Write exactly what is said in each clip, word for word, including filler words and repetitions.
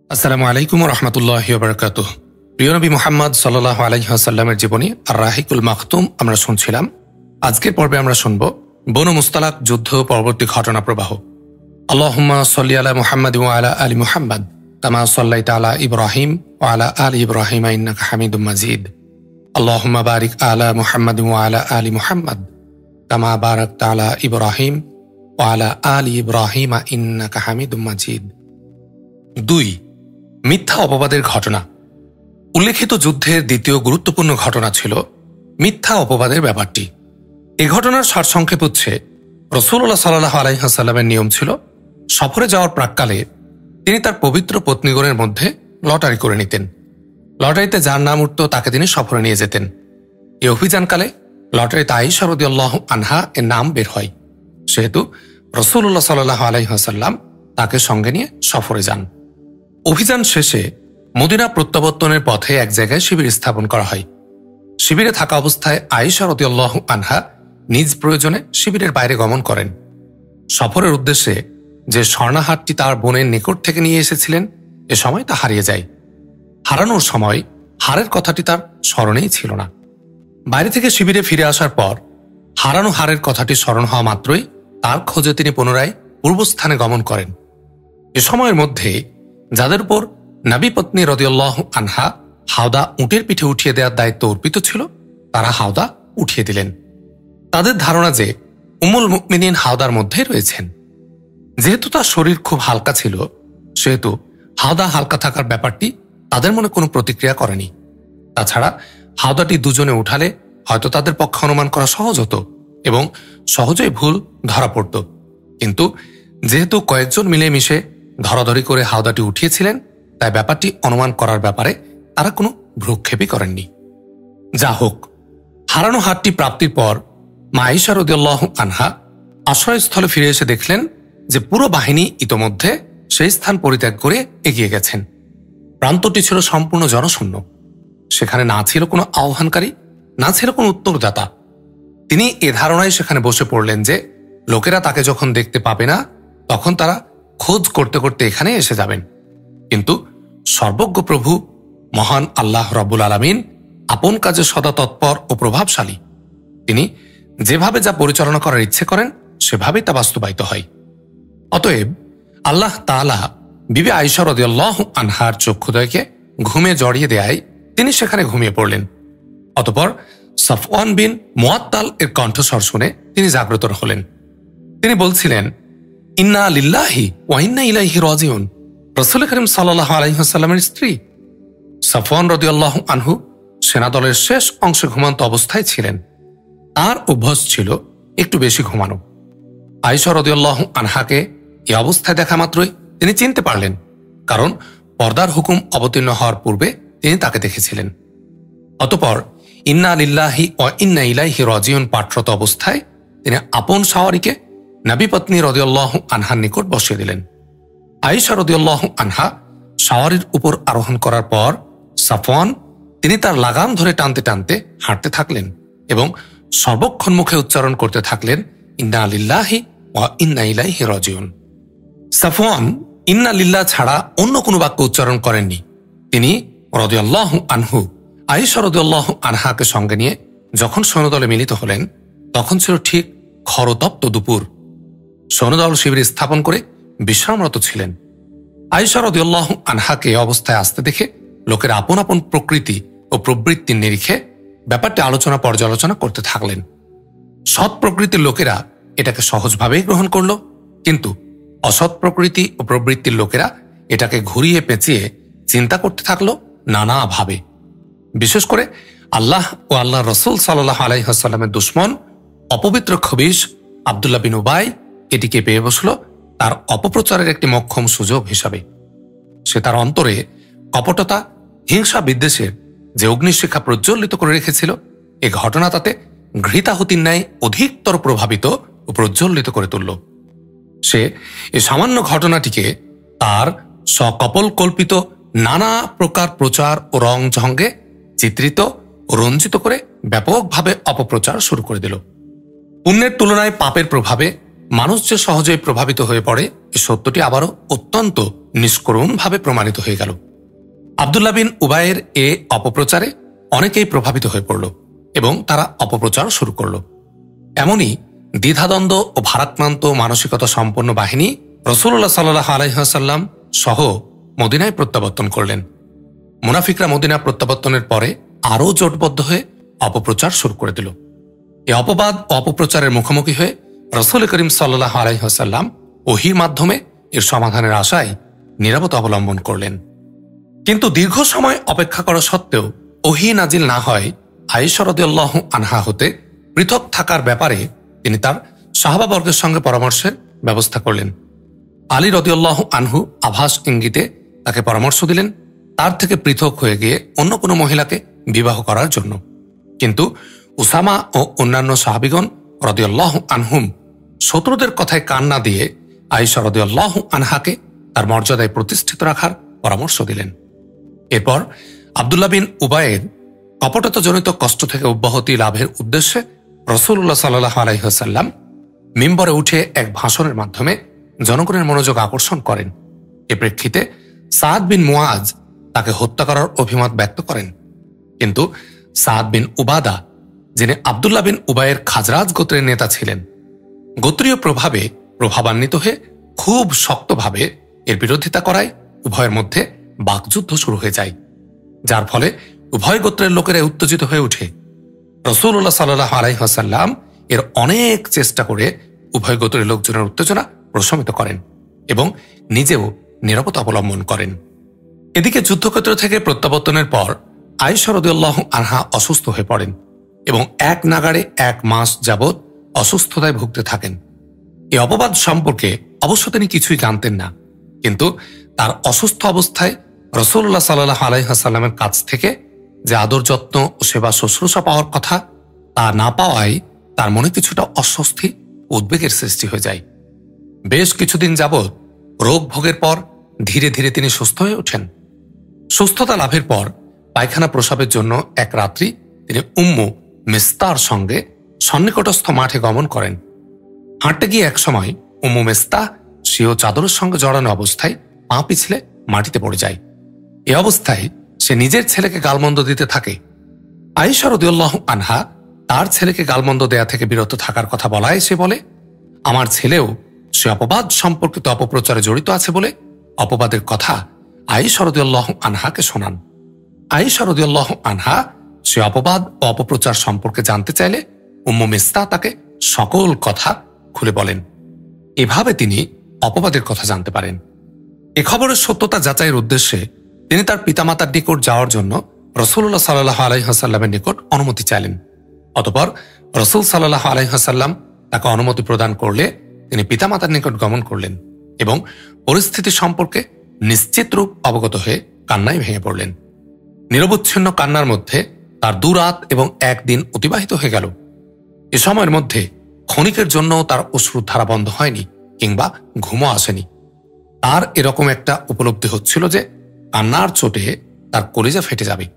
আসসালামু আলাইকুম রহমতুল্লাহি ওয়া বারাকাতুহু। প্রিয় নবী মুহাম্মদ সাল্লাল্লাহু আলাইহি ওয়াসাল্লামের জীবনী আর রাহিকুল মাখতুম আমরা শুনছিলাম। আজকের পর্বে আমরা শুনব বনু মুস্তালাক যুদ্ধ পরবর্তী ঘটনা প্রবাহ। আল্লাহুম্মা সাল্লি আলা মুহাম্মাদ ওয়া আলা আলি মুহাম্মাদ কামা সাল্লাইতা আলা ইব্রাহিম ওয়া আলা আলি ইব্রাহিম ইন্নাকা হামিদুম মাজিদ। আল্লাহুম্মা বারিক আলা মুহাম্মাদ ওয়া আলা আলি মুহাম্মাদ কামা বারাকতা আলা ইব্রাহিম ওয়া আলা আলি ইব্রাহিম ইন্নাকা হামিদুম মাজিদ। দুই, মিথ্যা অপবাদের ঘটনা। উল্লেখিত যুদ্ধের দ্বিতীয় গুরুত্বপূর্ণ ঘটনা ছিল মিথ্যা অপবাদের ব্যাপারটি। এই ঘটনার সারসংক্ষেপ হচ্ছে, রাসূলুল্লাহ সাল্লাল্লাহু আলাইহি ওয়াসাল্লামের নিয়ম ছিল সফরে যাওয়ার প্রাক্কালে তিনি তার পবিত্র পত্নীগণের মধ্যে লটারি করে নিতেন। লটারিতে যার নাম উঠত তাকে তিনি সফরে নিয়ে যেতেন। এই অভিযানকালে লটারিতে আয়েশা রাদিয়াল্লাহু আনহা এর নাম বের হয়, সেহেতু রাসূলুল্লাহ সাল্লাল্লাহু আলাইহি ওয়াসাল্লাম তাকে সঙ্গে নিয়ে সফরে যান। অভিযান শেষে মদিনা প্রত্যাবর্তনের পথে এক জায়গায় শিবির স্থাপন করা হয়। শিবিরে থাকা অবস্থায় আয়েশা রাদিয়াল্লাহু আনহা নিজ প্রয়োজনে শিবিরের বাইরে গমন করেন। সফরের উদ্দেশ্যে যে স্বর্ণাহারটি তার বোনের নিকট থেকে নিয়ে এসেছিলেন, এ সময় তা হারিয়ে যায়। হারানোর সময় হারের কথাটি তার স্মরণেই ছিল না। বাইরে থেকে শিবিরে ফিরে আসার পর হারানো হারের কথাটি স্মরণ হওয়া মাত্রই তার খোঁজে তিনি পুনরায় পূর্বস্থানে গমন করেন। এ সময়ের মধ্যে যাদের উপর নবী পত্নী রাদিয়াল্লাহু আনহা হাওদা উটের পিঠে উঠিয়ে দেওয়ার দায়িত্ব অর্পিত ছিল, তারা হাওদা উঠিয়ে দিলেন। তাদের ধারণা যে উম্মুল মুমিনিন হাওদার মধ্যে রয়েছেন। যেহেতু তার শরীর খুব হালকা ছিল, সেহেতু হাওদা হালকা থাকার ব্যাপারটি তাদের মনে কোনো প্রতিক্রিয়া করেনি। তাছাড়া হাওদাটি দুজনে উঠালে হয়তো তাদের পক্ষে অনুমান করা সহজ হতো এবং সহজেই ভুল ধরা পড়ত। কিন্তু যেহেতু কয়েকজন মিলেমিশে ধরাধরি করে হাওদাটি উঠিয়েছিলেন, তাই ব্যাপারটি অনুমান করার ব্যাপারে তারা কোনো ভ্রুক্ষেপই করেননি। যা হোক, হারানো হারটি প্রাপ্তির পর মা আয়েশা রাদিয়াল্লাহু আনহা আশ্রয়স্থলে ফিরে এসে দেখলেন যে পুরো বাহিনী ইতোমধ্যে সেই স্থান পরিত্যাগ করে এগিয়ে গেছেন। প্রান্তটি ছিল সম্পূর্ণ জনশূন্য। সেখানে না ছিল কোনো আহ্বানকারী, না ছিল কোনো উত্তরদাতা। তিনি এ ধারণায় সেখানে বসে পড়লেন যে লোকেরা তাকে যখন দেখতে পাবে না, তখন তারা খোঁজ করতে করতে এখানে এসে যাবেন। কিন্তু সর্বজ্ঞ প্রভু মহান আল্লাহ রাব্বুল আলামিন আপন কাজে সদা তৎপর ও প্রভাবশালী। তিনি যেভাবে যা পরিচালনা করার ইচ্ছে করেন, সেভাবেই তা বাস্তবায়িত হয়। অতএব আল্লাহ তাআলা বিবি আয়েশা রাদিয়াল্লাহু আনহার চক্ষুদয়কে ঘুমে জড়িয়ে দেয় তিনি সেখানে ঘুমিয়ে পড়লেন। অতঃপর সফওয়ান বিন মুআত্তাল এর কণ্ঠস্বর শুনে তিনি জাগ্রত হলেন। তিনি বলছিলেন, ইন্না লিল্লাহি ওয়া ইন্না ইলাইহি রাজিউন, রাসূল করিম সাল্লাল্লাহু আলাইহি ওয়াসাল্লামের স্ত্রী। সফওয়ান রাদিয়াল্লাহু আনহু সেনাদলের শেষ অংশে ঘুমন্ত অবস্থায় ছিলেন। তার অভ্যাস ছিল একটু বেশি ঘুমানো। আয়েশা রাদিয়াল্লাহু আনহাকে এই অবস্থায় দেখা মাত্রই তিনি চিনতে পারলেন, কারণ পর্দার হুকুম অবতীর্ণ হওয়ার পূর্বে তিনি তাকে দেখেছিলেন। অতঃপর ইন্না লিল্লাহি ওয়া ইন্না ইলাইহি রাজিউন পাঠরত অবস্থায় তিনি আপন সাওয়ারিকে নবী পত্নী রাদিয়াল্লাহু আনহার নিকট বসিয়ে দিলেন। আয়েশা রাদিয়াল্লাহু আনহা সাওয়ারির উপর আরোহণ করার পর সফওয়ান তিনি তার লাগাম ধরে টানতে টানতে হাঁটতে থাকলেন এবং সর্বক্ষণ মুখে উচ্চারণ করতে থাকলেন, ইন্না লিল্লাহি ওয়া ইন্না ইলাইহি রাজিউন। সফওয়ান ইন্না লিল্লাহ ছাড়া অন্য কোনো বাক্য উচ্চারণ করেননি। তিনি রাদিয়াল্লাহু আনহু আয়েশা রাদিয়াল্লাহু আনহাকে সঙ্গে নিয়ে যখন সৈন্যদলে মিলিত হলেন, তখন ছিল ঠিক খরতপ্ত দুপুর। সৈন্যদল শিবির স্থাপন করে বিশ্রামরত ছিলেন। আয়েশা রাদিয়াল্লাহু আনহাকে এই অবস্থায় আসতে দেখে লোকের আপন আপন প্রকৃতি ও প্রবৃত্তির নিরিখে ব্যাপারটি আলোচনা পর্যালোচনা করতে থাকলেন। সৎ প্রকৃতির লোকেরা এটাকে সহজভাবেই গ্রহণ করল, কিন্তু অসৎ প্রকৃতি ও প্রবৃত্তির লোকেরা এটাকে ঘুরিয়ে পেঁচিয়ে চিন্তা করতে থাকলো নানাভাবে। বিশেষ করে আল্লাহ ও আল্লাহ রসুল সাল্লাল্লাহু আলাইহি ওয়াসাল্লামের দুশমন অপবিত্র খবিশ আব্দুল্লাহ বিন উবাই এটিকে পেয়ে বসল তার অপপ্রচারের একটি মক্ষম সুযোগ হিসাবে। সে তার অন্তরে কপটতা, হিংসা, বিদ্বেষের যে অগ্নিশিখা প্রজ্বলিত করে রেখেছিল, এ ঘটনা তাতে ঘৃতাহুতির ন্যায় অধিকতর প্রভাবিত ও প্রজ্বলিত করে তুলল। সে এ সামান্য ঘটনাটিকে তার সকপল কল্পিত নানা প্রকার প্রচার ও রং ঝঙ্গে চিত্রিত ও রঞ্জিত করে ব্যাপকভাবে অপপ্রচার শুরু করে দিল। পুণ্যের তুলনায় পাপের প্রভাবে মানুষ যে সহজেই প্রভাবিত হয়ে পড়ে এই সত্যটি আবারও অত্যন্ত নিষ্করুণভাবে প্রমাণিত হয়ে গেল। আব্দুল্লাহ বিন উবাইয়ের এ অপপ্রচারে অনেকেই প্রভাবিত হয়ে পড়ল এবং তারা অপপ্রচার শুরু করল। এমনই দ্বিধাদ্বন্দ্ব ও ভারাক্রান্ত মানসিকতা সম্পন্ন বাহিনী রাসূলুল্লাহ সাল্লাল্লাহু আলাইহি ওয়াসাল্লাম সহ মদিনায় প্রত্যাবর্তন করলেন। মুনাফিকরা মদিনা প্রত্যাবর্তনের পরে আরও জোটবদ্ধ হয়ে অপপ্রচার শুরু করে দিল। এই অপবাদ ও অপপ্রচারের মুখোমুখি হয়ে রাসূল করিম সাল্লাল্লাহু আলাইহি ওয়াসাল্লাম ওহীর মাধ্যমে এর সমাধানের আশায় নীরবতা অবলম্বন করলেন। কিন্তু দীর্ঘ সময় অপেক্ষা করা সত্ত্বেও ওহী নাজিল না হয় আয়েশা রাদিয়াল্লাহু আনহা হতে পৃথক থাকার ব্যাপারে তিনি তার সাহাবাবর্গের সঙ্গে পরামর্শের ব্যবস্থা করলেন। আলী রাদিয়াল্লাহু আনহু আভাস ইঙ্গিতে তাকে পরামর্শ দিলেন তার থেকে পৃথক হয়ে গিয়ে অন্য কোনো মহিলাকে বিবাহ করার জন্য। কিন্তু উসামা ও অন্যান্য সাহাবীগণ রাদিয়াল্লাহু আনহুম শত্রুদের কথায় কান না দিয়ে আয়েশা রাদিয়াল্লাহু আনহাকে তার মর্যাদায় প্রতিষ্ঠিত রাখার পরামর্শ দিলেন। এরপর আব্দুল্লাহ বিন উবাইয়ের কপটতাজনিত কষ্ট থেকে অব্যাহতি লাভের উদ্দেশ্যে রাসূলুল্লাহ সাল্লাল্লাহু আলাইহি ওয়াসাল্লাম মিম্বরে উঠে এক ভাষণের মাধ্যমে জনগণের মনোযোগ আকর্ষণ করেন। এ প্রেক্ষিতে সাদ বিন মুআজ তাকে হত্যা করার অভিমত ব্যক্ত করেন। কিন্তু সাদ বিন উবাদা, যিনি আব্দুল্লাহ বিন উবাইয়ের খাজরাজ গোত্রের নেতা ছিলেন, গোত্রীয় প্রভাবে প্রভাবান্বিত হয়ে খুব শক্তভাবে এর বিরোধিতা করায় উভয়ের মধ্যে বাকযুদ্ধ শুরু হয়ে যায়, যার ফলে উভয় গোত্রের লোকেরা উত্তেজিত হয়ে ওঠে। রাসূলুল্লাহ সাল্লাল্লাহু আলাইহি ওয়াসাল্লাম এর অনেক চেষ্টা করে উভয় গোত্রের লোকজনের উত্তেজনা প্রশমিত করেন এবং নিজেও নীরবতা অবলম্বন করেন। এদিকে যুদ্ধক্ষেত্র থেকে প্রত্যাবর্তনের পর আয়েশা রাদিয়াল্লাহু আনহা অসুস্থ হয়ে পড়েন এবং এক নাগাড়ে এক মাস যাবৎ অসুস্থতায় ভুগতে থাকেন। এই অপবাদ সম্পর্কে অবশ্য তিনি কিছুই জানতেন না, কিন্তু তার অসুস্থ অবস্থায় রাসূলুল্লাহ সাল্লাল্লাহু আলাইহি ওয়াসাল্লামের কাছ থেকে যে আদর যত্ন ও সেবা শুশ্রূষা পাওয়ার কথা তা না পাওয়ায় তার মনে কিছুটা অস্বস্তি উদ্বেগের সৃষ্টি হয়ে যায়। বেশ কিছুদিন যাবৎ রোগ ভোগের পর ধীরে ধীরে তিনি সুস্থ হয়ে ওঠেন। সুস্থতা লাভের পর পায়খানা প্রসাবের জন্য এক রাত্রি তিনি উম্মু মিস্তার সঙ্গে সন্নিকটস্থ মাঠে গমন করেন। হাঁটতে গিয়ে এক সময় উম্মু মিস্তা স্বীয় চাদরের সঙ্গে জড়ানো অবস্থায় পা পিছলে মাটিতে পড়ে যায়। এ অবস্থায় সে নিজের ছেলেকে গালমন্দ দিতে থাকে। আয়েশা রাদিয়াল্লাহু আনহা তার ছেলেকে গালমন্দ দেয়া থেকে বিরত থাকার কথা বলায় সে বলে, আমার ছেলেও সে অপবাদ সম্পর্কিত অপপ্রচারে জড়িত আছে বলে অপবাদের কথা আয়েশা রাদিয়াল্লাহু আনহাকে শোনান। আয়েশা রাদিয়াল্লাহু আনহা সে অপবাদ ও অপপ্রচার সম্পর্কে জানতে চাইলে উম্মু মিস্তা তাকে সকল কথা খুলে বলেন। এভাবে তিনি অপবাদের কথা জানতে পারেন। এ খবরের সত্যতা যাচাইয়ের উদ্দেশ্যে তিনি তার পিতামাতার নিকট যাওয়ার জন্য রাসূলুল্লাহ সাল্লাল্লাহু আলাইহি ওয়াসাল্লামের নিকট অনুমতি চাইলেন। অতঃপর রাসূল সাল্লাল্লাহু আলাইহি ওয়াসাল্লাম তাকে অনুমতি প্রদান করলে তিনি পিতামাতার নিকট গমন করলেন এবং পরিস্থিতি সম্পর্কে নিশ্চিত রূপ অবগত হয়ে কান্নায় ভেঙে পড়লেন। নিরবচ্ছিন্ন কান্নার মধ্যে তার দুরাত এবং একদিন অতিবাহিত হয়ে গেল। এ সময়ের মধ্যে ক্ষণিকের জন্য তার অশ্রুর ধারা বন্ধ হয়নি কিংবা ঘুমও আসেনি। তার এরকম একটা উপলব্ধি হচ্ছিল যে কান্নার চোটে তার কলিজা ফেটে যাবে।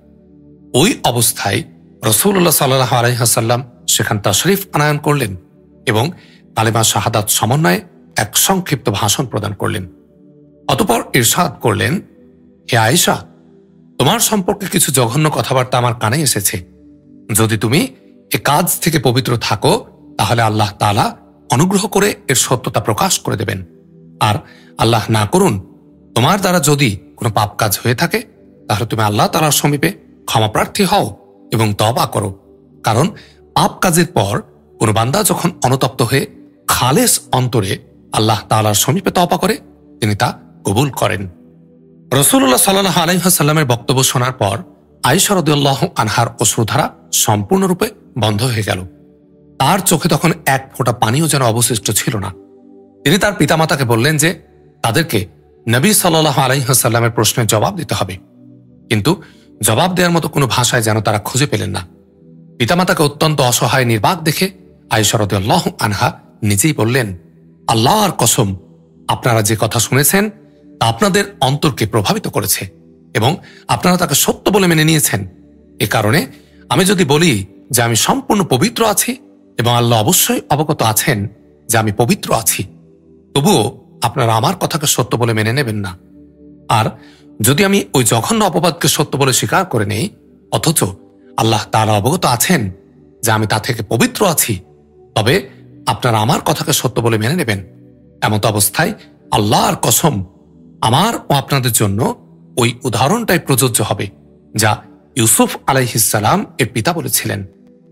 ওই অবস্থায় রাসূলুল্লাহ সাল্লাল্লাহু আলাইহি ওয়াসাল্লাম সেখান তাশরিফ আনায়ন করলেন এবং কালেমা শাহাদাত সমন্বয়ে এক সংক্ষিপ্ত ভাষণ প্রদান করলেন। অতঃপর ইরশাদ করলেন, হে আয়েশা, তোমার সম্পর্কে কিছু জঘন্য কথাবার্তা আমার কানে এসেছে। যদি তুমি এ কাজ থেকে পবিত্র থাকো তাহলে আল্লাহ তাআলা অনুগ্রহ করে এর সত্যতা প্রকাশ করে দেবেন। আর আল্লাহ না করুন, তোমার দ্বারা যদি কোনো পাপ কাজ হয়ে থাকে তাহলে তুমি আল্লাহ তাআলার সমীপে ক্ষমাপ্রার্থী হও এবং তওবা করো, কারণ পাপ কাজের পর কোনো বান্দা যখন অনুতপ্ত হয়ে খালেস অন্তরে আল্লাহ তাআলার সমীপে তওবা করে তিনি তা কবুল করেন। রাসূলুল্লাহ সাল্লাল্লাহু আলাইহি ওয়াসাল্লামের বক্তব্য শোনার পর আয়েশা রাদিয়াল্লাহু আনহার অশ্রুধারা সম্পূর্ণরূপে বন্ধ হয়ে গেল। তার চোখে তখন এক ফোঁটা পানিও যেন অবশিষ্ট ছিল না। তিনি তার পিতামাতাকে বললেন যে তাদেরকে নবী সাল্লাল্লাহু আলাইহি ওয়াসাল্লামের প্রশ্নের জবাব দিতে হবে, কিন্তু জবাব দেওয়ার মতো কোনো ভাষায় যেন তারা খুঁজে পেলেন না। পিতামাতাকে অত্যন্ত অসহায় নির্বাক দেখে আয়েশা রাদিয়াল্লাহু আনহা নিজেই বললেন, আল্লাহর কসম, আপনারা যে কথা শুনেছেন তা আপনাদের অন্তরকে প্রভাবিত করেছে এবং আপনারা তাকে সত্য বলে মেনে নিয়েছেন। এ কারণে আমি যদি বলি যে আমি সম্পূর্ণ পবিত্র আছি এবং আল্লাহ অবশ্যই অবগত আছেন যে আমি পবিত্র আছি, তবুও আপনারা আমার কথাকে সত্য বলে মেনে নেবেন না। আর যদি আমি ওই জঘন্য অপবাদকে সত্য বলে স্বীকার করে নেই, অথচ আল্লাহ তাআলা অবগত আছেন যে আমি তা থেকে পবিত্র আছি, তবে আপনারা আমার কথাকে সত্য বলে মেনে নেবেন। এমত অবস্থায় আল্লাহর কসম, আমার ও আপনাদের জন্য ওই উদাহরণটাই প্রযোজ্য হবে যা ইউসুফ আলাইহিস সালাম এর পিতা বলেছিলেন।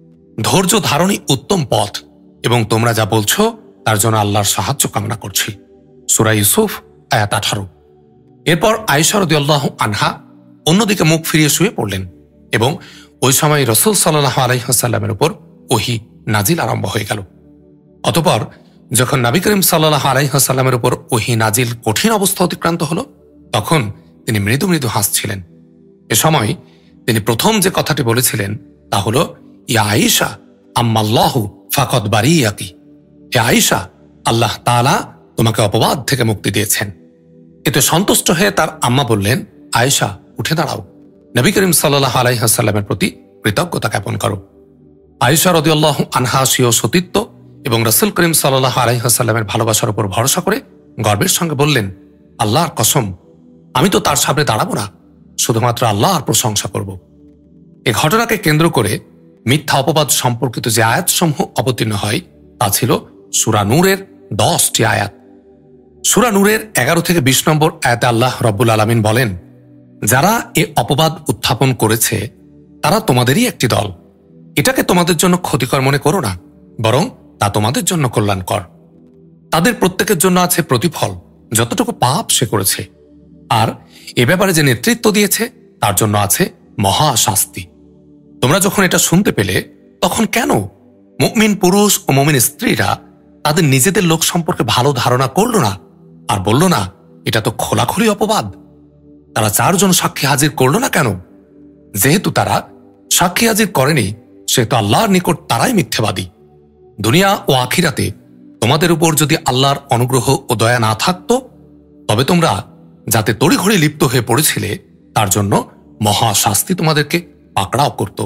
ধৈর্য ধারণই উত্তম পথ, এবং তোমরা যা বলছো তার জন্য আল্লাহর সাহায্য কামনা করছি। সূরা ইউসুফ আয়াত আঠারো। এরপর আয়েশা রাদিয়াল্লাহু আনহা অন্যদিকে মুখ ফিরিয়ে শুয়ে পড়লেন, এবং ওই সময় রাসূল সাল্লাল্লাহু আলাইহি ওয়াসাল্লামের উপর ওহী নাজিল আরম্ভ হয়ে গেল। অতঃপর যখন নবী করিম সাল্লাল্লাহু আলাইহি ওয়াসাল্লামের উপর ওহী নাজিল কঠিন অবস্থা অতিক্রান্ত হল, তখন তিনি মৃদু মৃদু হাসছিলেন। এ সময় তিনি প্রথম যে কথাটি বলেছিলেন তা হল, ইয়া আয়েশা আম্মাল্লাহু ফাকাদ বারিয়াকি। হে আয়েশা, আল্লাহ তাআলা তোমাকে অপবাদ থেকে মুক্তি দিয়েছেন। এতে সন্তুষ্ট হয়ে তার আম্মা বললেন, আয়েশা, উঠে দাঁড়াও, নবী করিম সাল্লাল্লাহু আলাইহি ওয়াসাল্লামের প্রতি কৃতজ্ঞতা জ্ঞাপন করো। আয়েশা রাদিয়াল্লাহু আনহা স্বীয় সতীত্ব এবং রাসূল করিম সাল্লাল্লাহু আলাইহি ওয়াসাল্লামের ভালোবাসার উপর ভরসা করে গর্বের সঙ্গে বললেন, আল্লাহর কসম, আমি তো তার সামনে দাঁড়াবো না, শুধুমাত্র আল্লাহর প্রশংসা করব। এ ঘটনাকে কেন্দ্র করে মিথ্যা অপবাদ সম্পর্কিত যে আয়াতসমূহ অবতীর্ণ হয় তা ছিল সূরা নূরের দশটি আয়াত। সূরা নূরের এগারো থেকে বিশ নম্বর আয়াতে আল্লাহ রব্বুল আলামিন বলেন, যারা এ অপবাদ উত্থাপন করেছে তারা তোমাদেরই একটি দল। এটাকে তোমাদের জন্য ক্ষতিকর মনে করো না, বরং তা তোমাদের জন্য কল্যাণকর। তাদের প্রত্যেকের জন্য আছে প্রতিফল যতটুকু পাপ সে করেছে, আর এ ব্যাপারে যে নেতৃত্ব দিয়েছে তার জন্য আছে মহা শাস্তি। তোমরা যখন এটা শুনতে পেলে তখন কেন মুমিন পুরুষ ও মুমিন স্ত্রীরা তাদের নিজেদের লোক সম্পর্কে ভালো ধারণা করল না আর বলল না, এটা তো খোলাখুলি অপবাদ? তারা চারজন সাক্ষী হাজির করল না কেন? যেহেতু তারা সাক্ষী হাজির করেনি, সেহেতু আল্লাহর নিকট তারাই মিথ্যাবাদী। দুনিয়া ও আখিরাতে তোমাদের উপর যদি আল্লাহর অনুগ্রহ ও দয়া না থাকত, তবে তোমরা যাতে তড়িঘড়ি লিপ্ত হয়ে পড়েছিলে তার জন্য মহা শাস্তি তোমাদেরকে পাকড়াও করত।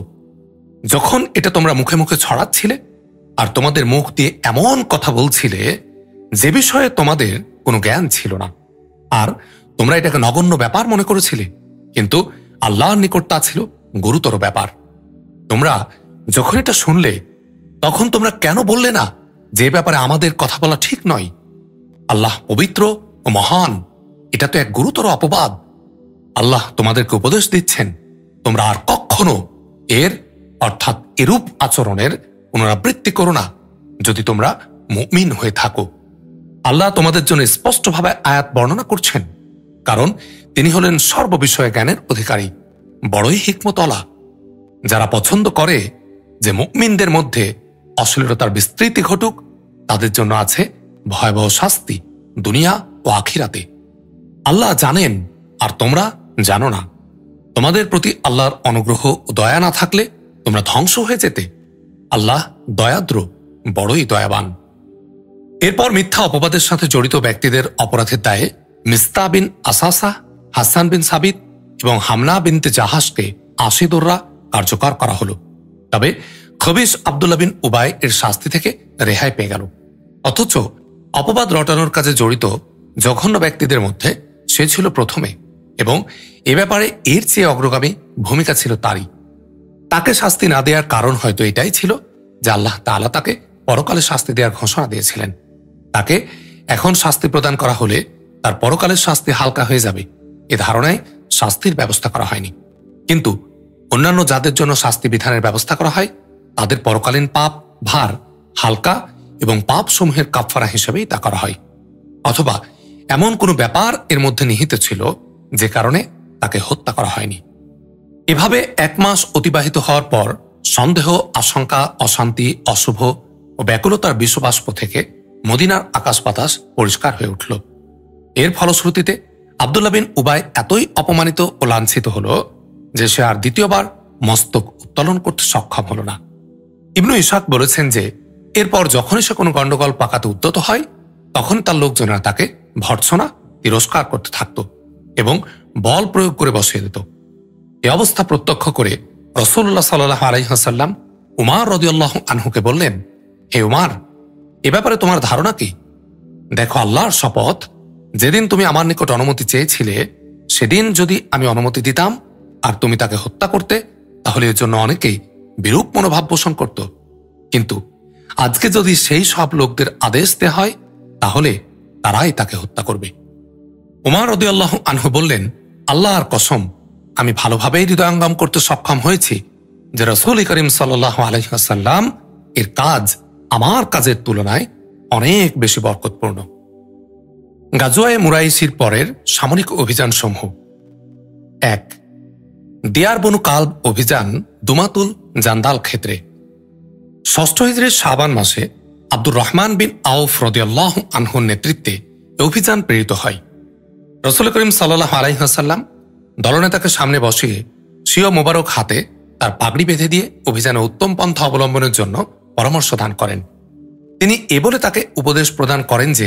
যখন এটা তোমরা মুখে মুখে ছড়াচ্ছিলে আর তোমাদের মুখ দিয়ে এমন কথা বলছিলে যে বিষয়ে তোমাদের কোনো জ্ঞান ছিল না, আর তোমরা এটাকে নগণ্য ব্যাপার মনে করেছিলে, কিন্তু আল্লাহর নিকট তা ছিল গুরুতর ব্যাপার। তোমরা যখন এটা শুনলে তখন তোমরা কেন বললে না যে ব্যাপারে আমাদের কথা বলা ঠিক নয়? আল্লাহ পবিত্র ও মহান, এটা তো এক গুরুতর অপবাদ। আল্লাহ তোমাদেরকে উপদেশ দিচ্ছেন, তোমরা আর কখনো এর অর্থাৎ এরূপ আচরণের পুনরাবৃত্তি করো না যদি তোমরা মুমিন হয়ে থাকো। আল্লাহ তোমাদের জন্য স্পষ্টভাবে আয়াত বর্ণনা করছেন, কারণ তিনি হলেন সর্ববিষয়ে জ্ঞানের অধিকারী, বড়ই হিকমতওয়ালা। যারা পছন্দ করে যে মুমিনদের মধ্যে অশ্লীলতার বিস্তৃতি ঘটুক, তাদের জন্য আছে ভয়াবহ শাস্তি দুনিয়া ও আখিরাতে। আল্লাহ জানেন আর তোমরা জানো না। তোমাদের প্রতি আল্লাহর অনুগ্রহ ও দয়া না থাকলে তোমরা ধ্বংস হয়ে যেতে। আল্লাহ দয়াদ্র, বড়ই দয়াবান। এরপর মিথ্যা অপবাদের সাথে জড়িত ব্যক্তিদের অপরাধের দায়ে মিস্তা বিন আসাসা, হাসান বিন সাবিত এবং হামনা বিনতে জাহাজকে আশি দোররা কার্যকর করা হল। তবে খবিস আব্দুল্লাহ বিন উবাই এর শাস্তি থেকে রেহাই পেয়ে গেল। অথচ অপবাদ রটানোর কাজে জড়িত জঘন্য ব্যক্তিদের মধ্যে সে ছিল প্রথমে, এবং এ ব্যাপারে এর চেয়ে অগ্রগামী ভূমিকা ছিল তারই। তাকে শাস্তি না দেওয়ার কারণ হয়তো এটাই ছিল যে আল্লাহ তাআলা তাকে পরকালে শাস্তি দেওয়ার ঘোষণা দিয়েছিলেন। তাকে এখন শাস্তি প্রদান করা হলে তার পরকালের শাস্তি হালকা হয়ে যাবে, এ ধারণায় শাস্তির ব্যবস্থা করা হয়নি। কিন্তু অন্যান্য যাদের জন্য শাস্তি বিধানের ব্যবস্থা করা হয় তাদের পরকালীন পাপ ভার হালকা এবং পাপ সমূহের কাফফারা হিসেবেই তা করা হয়, অথবা এমন কোনো ব্যাপার এর মধ্যে নিহিত ছিল যে কারণে তাকে হত্যা করা হয়নি। এভাবে এক মাস অতিবাহিত হওয়ার পর সন্দেহ, আশঙ্কা, অশান্তি, অশুভ ও ব্যাকুলতার বিশ্ববাষ্প থেকে মদিনার আকাশ বাতাস পরিষ্কার হয়ে উঠল। এর ফলশ্রুতিতে আব্দুল্লাহ বিন উবাই এতই অপমানিত ও লাঞ্ছিত হল যে সে আর দ্বিতীয়বার মস্তক উত্তোলন করতে সক্ষম হল না। ইবনু ইসহাক বলেছেন যে এরপর যখনই সে কোনো গণ্ডগোল পাকাতে উদ্যত হয় তখন তার লোকজনেরা তাকে ভর্ৎসনা, তিরস্কার করতে থাকত এবং বল প্রয়োগ করে বসিয়ে দিত। এ অবস্থা প্রত্যক্ষ করে রাসূলুল্লাহ সাল্লাল্লাহু আলাইহি ওয়াসাল্লাম উমার রাদিয়াল্লাহু আনহুকে বললেন, হে উমার, এ ব্যাপারে তোমার ধারণা কি? দেখো, আল্লাহর শপথ, যেদিন তুমি আমার নিকট অনুমতি চেয়েছিলে সেদিন যদি আমি অনুমতি দিতাম আর তুমি তাকে হত্যা করতে, তাহলে এর জন্য অনেকেই বিরূপ মনোভাব পোষণ করত। কিন্তু আজকে যদি সেই সব লোকদের আদেশ দেয়া হয়, তাহলে তারাই তাকে হত্যা করবে। উমর রাদিয়াল্লাহু আনহু বললেন, আল্লাহর কসম, আমি ভালোভাবেই হৃদয়ঙ্গম করতে সক্ষম হয়েছি যে রাসূল করিম সাল্লাল্লাহু আলাইহি ওয়াসাল্লাম এর কাজ আমার কাজের তুলনায় অনেক বেশি বরকতপূর্ণ। গাজওয়ায়ে মুরাইসির পরের সামরিক অভিযান সমূহ। এক, দিয়ার বনু কালব অভিযান দুমাতুল জান্দাল ক্ষেত্রে। ষষ্ঠ হিজরির শাবান মাসে আব্দুর রহমান বিন আউফ রাদিয়াল্লাহু আনহুর নেতৃত্বে অভিযান প্রেরিত হয়। রাসূল করিম সাল্লাল্লাহু আলাইহি ওয়াসাল্লাম দলনেতাকে সামনে বসিয়ে স্বীয় মোবারক হাতে তার পাগড়ি বেঁধে দিয়ে অভিযানে উত্তম পন্থা অবলম্বনের জন্য পরামর্শ দান করেন। তিনি এ বলে তাকে উপদেশ প্রদান করেন যে,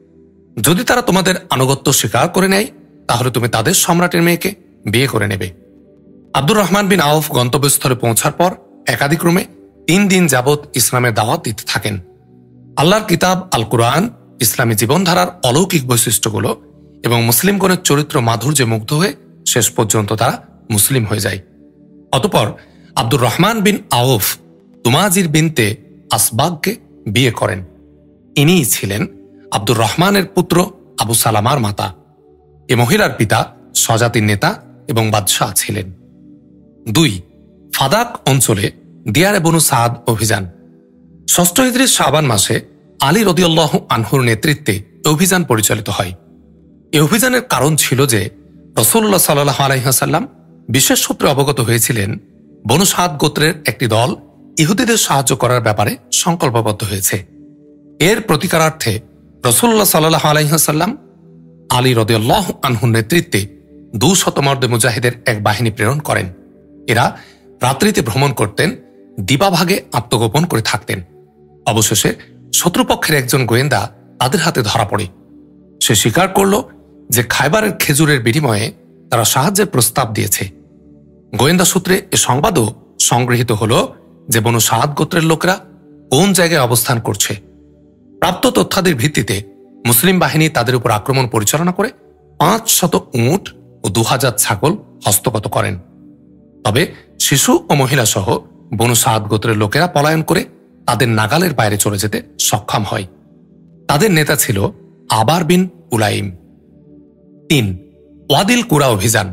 যদি তারা তোমাদের আনুগত্য স্বীকার করে নেয়, তাহলে তুমি তাদের সম্রাটের মেয়েকে বিয়ে করে নেবে। আব্দুর রহমান বিন আউফ গন্তব্যস্থলে পৌঁছার পর একাদিক্রমে তিন দিন যাবৎ ইসলামের দাওয়াত দিতে থাকেন। আল্লাহর কিতাব আল কুরআন, ইসলামী জীবনধারার অলৌকিক বৈশিষ্ট্যগুলো এবং মুসলিমগণের চরিত্র মাধুর্যে মুগ্ধ হয়ে শেষ পর্যন্ত তারা মুসলিম হয়ে যায়। অতঃপর আব্দুর রহমান বিন আউফ তুমাজির বিনতে আসবাগকে বিয়ে করেন। ইনিই ছিলেন আব্দুর রহমানের পুত্র আবু সালামার মাতা। এ মহিলার পিতা স্বজাতির নেতা এবং বাদশাহ ছিলেন। দুই, ফাদাক অঞ্চলে দিয়ারে বনু সাদ অভিযান। ষষ্ঠ হিজরির শাবান মাসে আলী রাদিয়াল্লাহু আনহুর নেতৃত্বে অভিযান পরিচালিত হয়। এই অভিযানের কারণ ছিল যে রাসূলুল্লাহ সাল্লাল্লাহু আলাইহি ওয়াসাল্লাম বিশেষ সূত্রে অবগত হয়েছিলেন বনু সাদ গোত্রের একটি দল ইহুদিদের সাহায্য করার ব্যাপারে সংকল্পবদ্ধ হয়েছে। এর প্রতিকারার্থে রাসূলুল্লাহ সাল্লাল্লাহু আলাইহি ওয়াসাল্লাম আলী রাদিয়াল্লাহু আনহুর নেতৃত্বে দুশত মর্দে মুজাহিদের এক বাহিনী প্রেরণ করেন। এরা রাত্রিতে ভ্রমণ করতেন, দিবাভাগে আত্মগোপন করে থাকতেন। অবশেষে শত্রুপক্ষের একজন গোয়েন্দা তাদের হাতে ধরা পড়ে। সে স্বীকার করল যে খায়বারের খেজুরের বিনিময়ে তারা সাহায্যের প্রস্তাব দিয়েছে। গোয়েন্দা সূত্রে এ সংবাদও সংগৃহীত হল যে বনু সাদ গোত্রের লোকেরা কোন জায়গায় অবস্থান করছে। প্রাপ্ত তথ্যাদির ভিত্তিতে মুসলিম বাহিনী তাদের উপর আক্রমণ পরিচালনা করে পাঁচ শত উট ও দু হাজার ছাগল হস্তগত করেন। তবে শিশু ও মহিলা সহ বনু সাদ গোত্রের লোকেরা পলায়ন করে তাদের নাগালের বাইরে চলে যেতে সক্ষম হয়। তাদের নেতা ছিল আবার বিন উলাইম। তিন, ওয়াদিল কুরা অভিযান।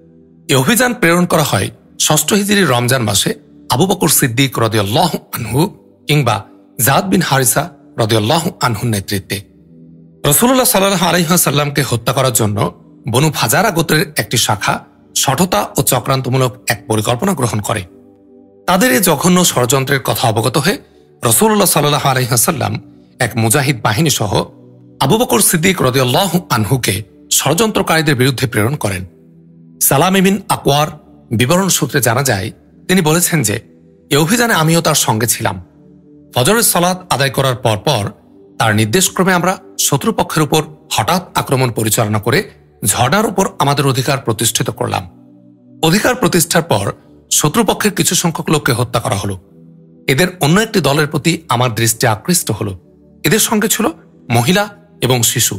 এ অভিযান প্রেরণ করা হয় ষষ্ঠ হিজরির রমজান মাসে আবু বকর সিদ্দিক রাদিয়াল্লাহু আনহু কিংবা জাদ বিন হারিসা রাদিয়াল্লাহু আনহুর নেতৃত্বে। রাসূলুল্লাহ সাল্লাল্লাহু আলাইহি ওয়াসাল্লামকে হত্যা করার জন্য বনু ফাজারা গোত্রের একটি শাখা শঠতা ও চক্রান্তমূলক এক পরিকল্পনা গ্রহণ করে। তাদের এই জঘন্য ষড়যন্ত্রের কথা অবগত হয়ে রাসূলুল্লাহ সাল্লাল্লাহু আলাইহি ওয়াসাল্লাম এক মুজাহিদ বাহিনী সহ আবু বকর সিদ্দিক রাদিয়াল্লাহু আনহুকে ষড়যন্ত্রকারীদের বিরুদ্ধে প্রেরণ করেন। সালাম বিন আকওয়ার বিবরণ সূত্রে জানা যায়, তিনি বলেছেন যে এ অভিযানে আমিও তার সঙ্গে ছিলাম। ফজরের সালাত আদায় করার পরপর তার নির্দেশক্রমে আমরা শত্রুপক্ষের উপর হঠাৎ আক্রমণ পরিচালনা করে ঝর্ণার উপর আমাদের অধিকার প্রতিষ্ঠিত করলাম। অধিকার প্রতিষ্ঠার পর শত্রুপক্ষের কিছু সংখ্যক লোককে হত্যা করা হলো। এদের অন্য একটি দলের প্রতি আমার দৃষ্টি আকৃষ্ট হলো। এদের সঙ্গে ছিল মহিলা এবং শিশু।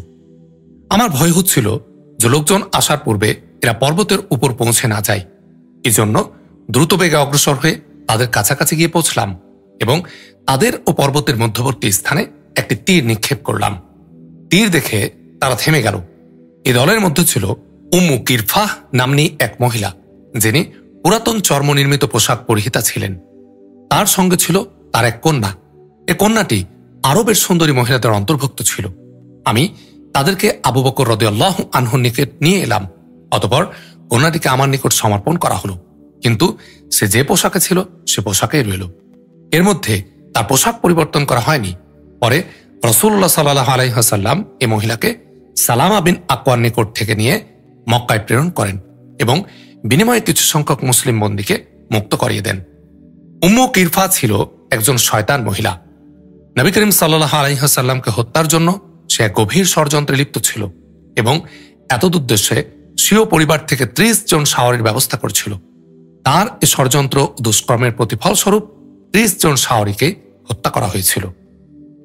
আমার ভয় হচ্ছিল যে লোকজন আসার পূর্বে এরা পর্বতের উপর পৌঁছে না যায়। এজন্য দ্রুত বেগে অগ্রসর হয়ে তাদের কাছাকাছি গিয়ে পৌঁছলাম এবং তাদের ও পর্বতের মধ্যবর্তী স্থানে একটি তীর নিক্ষেপ করলাম। তীর দেখে তারা থেমে গেল। এ দলের মধ্যে ছিল উম্মু কিরফাহ নাম্নী এক মহিলা, যিনি পুরাতন চর্ম নির্মিত পোশাক পরিহিতা ছিলেন। তার সঙ্গে ছিল তার এক কন্যা। এ কন্যাটি আরবের সুন্দরী মহিলাদের অন্তর্ভুক্ত ছিল। আমি তাদেরকে আবু বকর রাদিয়াল্লাহু আনহুর নিকট নিয়ে এলাম। অতঃপর কন্যাটিকে আমার নিকট সমর্পণ করা হলো, কিন্তু সে যে পোশাকে ছিল সে পোশাকেই রইল। এর মধ্যে তার পোশাক পরিবর্তন করা হয়নি। পরে রাসূলুল্লাহ সাল্লাল্লাহু আলাইহি ওয়াসাল্লাম এ মহিলাকে সালামা বিন আকওয়ার নিকট থেকে নিয়ে মক্কায় প্রেরণ করেন এবং বিনিময়ে কিছু সংখ্যক মুসলিম বন্দীকে মুক্ত করিয়ে দেন। উম্মু কিরফা ছিল একজন শয়তান মহিলা। নবী করিম সাল্লাল্লাহু আলাইহি ওয়াসাল্লামকে হত্যার জন্য সে এক গভীর ষড়যন্ত্রে লিপ্ত ছিল এবং এতদুদ্দেশ্যে স্বীয় পরিবার থেকে ত্রিশ জন সাওয়ারির ব্যবস্থা করেছিল। তার এ ষড়যন্ত্র ও দুষ্কর্মের প্রতিফলস্বরূপ ত্রিশ জন সাওয়ারিকে হত্যা করা হয়েছিল।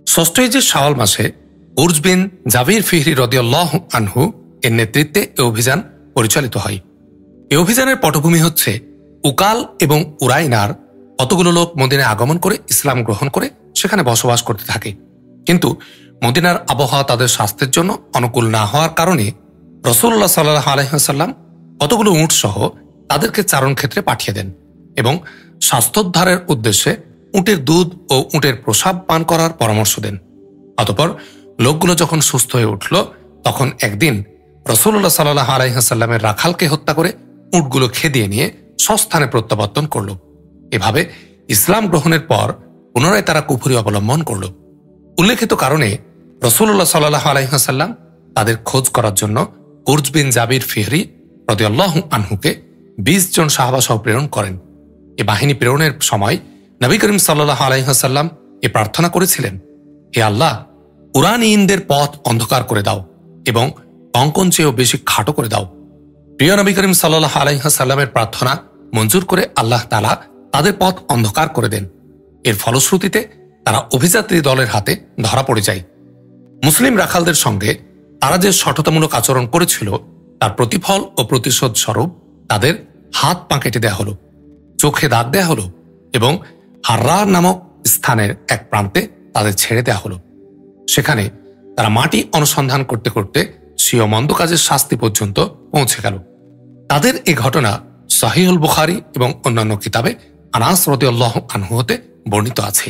ষষ্ঠ হিজরির শাওয়াল মাসে উরজ বিন জাবির ফিহরি রাদিয়াল্লাহু আনহু এর নেতৃত্বে এ অভিযান পরিচালিত হয়। এ অভিযানের পটভূমি হচ্ছে উকাল এবং উরাইনার কতগুলো লোক মদিনায় আগমন করে ইসলাম গ্রহণ করে সেখানে বসবাস করতে থাকে, কিন্তু মদিনার আবহাওয়া তাদের স্বাস্থ্যের জন্য অনুকূল না হওয়ার কারণে রাসূলুল্লাহ সাল্লাল্লাহু আলাইহি ওয়াসাল্লাম কতগুলো উট সহ তাদেরকে চারণ ক্ষেত্রে পাঠিয়ে দেন এবং স্বাস্থ্যোদ্ধারের উদ্দেশ্যে উটের দুধ ও উটের প্রসাব পান করার পরামর্শ দেন। অতঃপর লোকগুলো যখন সুস্থ হয়ে উঠল তখন একদিন রাসূলুল্লাহ সাল্লাল্লাহু আলাইহি ওয়াসাল্লামের রাখালকে হত্যা করে উটগুলো খেদিয়ে নিয়ে স্বস্থানে প্রত্যাবর্তন করল। এভাবে ইসলাম গ্রহণের পর পুনরায় তারা কুফরি অবলম্বন করল। উল্লেখিত কারণে রাসূলুল্লাহ সাল্লাল্লাহু আলাইহি ওয়াসাল্লাম তাদের খোঁজ করার জন্য উরজ বিন জাবির ফিহরি রাদিয়াল্লাহু আনহুকে বিশ জন সাহাবা সহ প্রেরণ করেন। এ বাহিনী প্রেরণের সময় নবী করিম সাল্লাল্লাহু আলাইহি ওয়াসাল্লাম এ প্রার্থনা করেছিলেন, হে আল্লাহ, উরানীয়দের পথ অন্ধকার করে দাও এবং কঙ্কন চেয়েও বেশি খাটো করে দাও। প্রিয় নবী করিম সাল্লাল্লাহু আলাইহি ওয়াসাল্লামের প্রার্থনা মঞ্জুর করে আল্লাহ তাআলা তাদের পথ অন্ধকার করে দেন। এর ফলশ্রুতিতে তারা অভিযাত্রী দলের হাতে ধরা পড়ে যায়। মুসলিম রাখালদের সঙ্গে তারা যে সঠতামূলক আচরণ করেছিল তার প্রতিফল ও প্রতিশোধ স্বরূপ তাদের হাত পা কেটে দেয়া হলো, চোখে দাগ দেয়া হলো এবং হাররা নামক স্থানের এক প্রান্তে তাদের ছেড়ে দেয়া হলো। সেখানে তারা মাটি অনুসন্ধান করতে করতে স্বীয় মন্দ কাজের শাস্তি পর্যন্ত পৌঁছে গেল। তাদের এই ঘটনা সহিহুল বুখারী এবং অন্যান্য কিতাবে আনাস রাদিয়াল্লাহু আনহু হতে বর্ণিত আছে।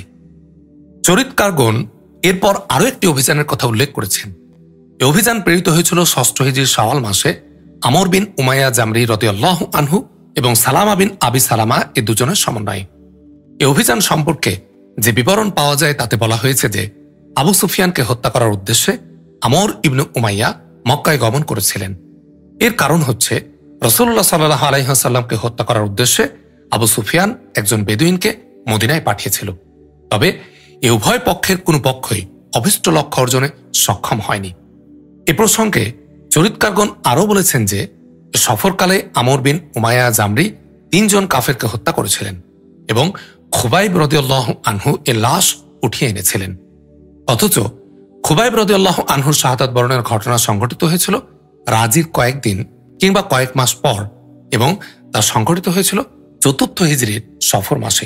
চরিতকারগণ এরপর আরও একটি অভিযানের কথা উল্লেখ করেছেন। এই অভিযান প্রেরিত হয়েছিল ষষ্ঠ হিজরির শাওয়াল মাসে আমর বিন উমাইয়া জামরি রাদিয়াল্লাহু আনহু এবং সালামা বিন আবি সালামা এ দুজনের সমন্বয়ে। এই অভিযান সম্পর্কে যে বিবরণ পাওয়া যায় তাতে বলা হয়েছে যে আবু সুফিয়ানকে হত্যা করার উদ্দেশ্যে আমর ইবনে উমাইয়া মক্কায় গমন করেছিলেন। এর কারণ হচ্ছে রাসূলুল্লাহ সাল্লাল্লাহু আলাইহি ওয়াসাল্লামকে হত্যা করার উদ্দেশ্যে আবু সুফিয়ান একজন বেদুইনকে মদিনায় পাঠিয়েছিল। তবে এ উভয় পক্ষের কোনো পক্ষই অভিষ্ট লক্ষ্য অর্জনে সক্ষম হয়নি। এ প্রসঙ্গে চরিতকারগণ আরও বলেছেন যে সফরকালে আমর বিন উমাইয়া জামরি তিনজন কাফেরকে হত্যা করেছিলেন এবং খুবাইব রাদিয়াল্লাহু আনহু এর লাশ উঠিয়ে এনেছিলেন। অথচ খুবাইব রাদিয়াল্লাহু আনহুর শাহাদাত বরণের ঘটনা সংঘটিত হয়েছিল রাজির কয়েকদিন কিংবা কয়েক মাস পর এবং তা সংঘটিত হয়েছিল চতুর্থ হিজরির সফর মাসে।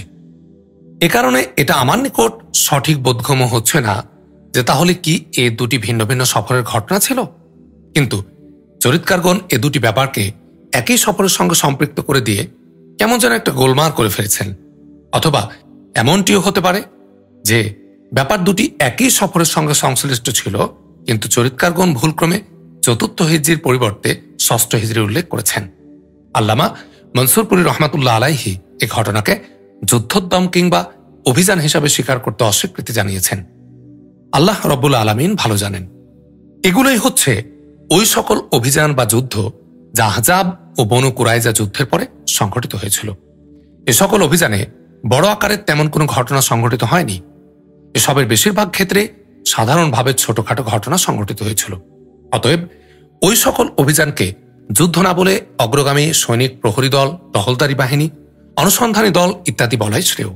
এ কারণে এটা আমার নিকট সঠিক বোধগম্য হচ্ছে না যে তাহলে কি এ দুটি ভিন্ন ভিন্ন সফরের ঘটনা ছিল, কিন্তু চরিতকারগণ এ দুটি ব্যাপারকে একই সফরের সঙ্গে সম্পৃক্ত করে দিয়ে কেমন যেন একটা গোলমাল করে ফেলেছেন। অথবা এমনটিও হতে পারে যে ব্যাপার দুটি একই সফরের সঙ্গে সংশ্লিষ্ট ছিল, কিন্তু চরিতকারগণ ভুলক্রমে চতুর্থ হিজরির পরিবর্তে ষষ্ঠ হিজরি উল্লেখ করেছেন। আল্লামা মনসুরপুরী রহমাতুল্লাহ আলাইহি এই ঘটনাকে যুদ্ধোদ্যম কিংবা অভিযান হিসাবে স্বীকার করতে অস্বীকৃতি জানিয়েছেন। আল্লাহ রব্বুল আলামিন ভালো জানেন। এগুলোই হচ্ছে ওই সকল অভিযান বা যুদ্ধ যা আহজাব ও বনু কুরাইজা যুদ্ধের পরে সংঘটিত হয়েছিল। এ সকল অভিযানে বড় আকারের তেমন কোনো ঘটনা সংঘটিত হয়নি। এসবের বেশিরভাগ ক্ষেত্রে সাধারণভাবে ছোটখাটো ঘটনা সংঘটিত হয়েছিল। অতএব ওই সকল অভিযানকে যুদ্ধ না বলে অগ্রগামী সৈনিক প্রহরী দল, টহলদারি বাহিনী, অনুসন্ধানী দল ইত্যাদি বলাই শ্রেয়।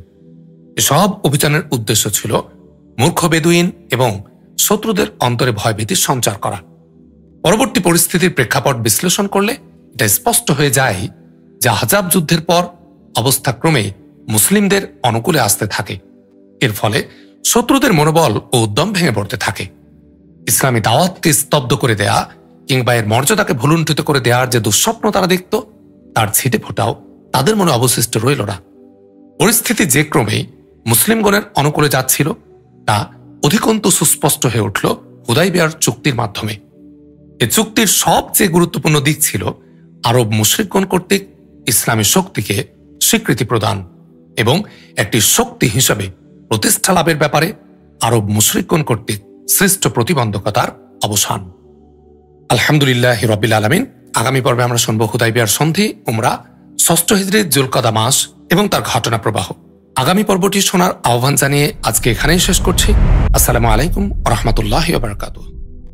এসব অভিযানের উদ্দেশ্য ছিল মূর্খ বেদুইন এবং শত্রুদের অন্তরে ভয়ভীতির সঞ্চার করা। পরবর্তী পরিস্থিতির প্রেক্ষাপট বিশ্লেষণ করলে এটা স্পষ্ট হয়ে যায় যে আহজাব যুদ্ধের পর অবস্থা ক্রমে মুসলিমদের অনুকূলে আসতে থাকে। এর ফলে শত্রুদের মনোবল ও উদ্যম ভেঙে পড়তে থাকে। ইসলামী দাওয়াতকে স্তব্ধ করে দেয়া কিংবা এর মর্যাদাকে ভুলুণ্ঠিত করে দেওয়ার যে দুঃস্বপ্ন তারা দেখত তার ছিটে ফোটাও তাদের মনে অবশিষ্ট রইল না। পরিস্থিতি যে ক্রমে মুসলিমগণের অনুকূলে যাচ্ছিল তা অধিকন্তু সুস্পষ্ট হয়ে উঠল হুদাইবিয়ার চুক্তির মাধ্যমে। এ চুক্তির সবচেয়ে গুরুত্বপূর্ণ দিক ছিল আরব মুশরিকগণ কর্তৃক ইসলামী শক্তিকে স্বীকৃতি প্রদান এবং একটি শক্তি হিসেবে প্রতিষ্ঠা লাভের ব্যাপারে আরব মুশরিকগণ কর্তৃক সৃষ্ট প্রতিবন্ধকতার অবসান। আলহামদুলিল্লাহ রাব্বিল আলামিন। আগামী পর্বে আমরা শুনব হুদাইবিয়ার সন্ধি, উমরা, ষষ্ঠ হিজরির জুলকাদা মাস এবং তার ঘটনা প্রবাহ। আগামী পর্বটি শোনার আহ্বান জানিয়ে আজকে এখানেই শেষ করছি। আসসালামু আলাইকুম ওয়া রাহমাতুল্লাহি ওয়া বারাকাতুহু।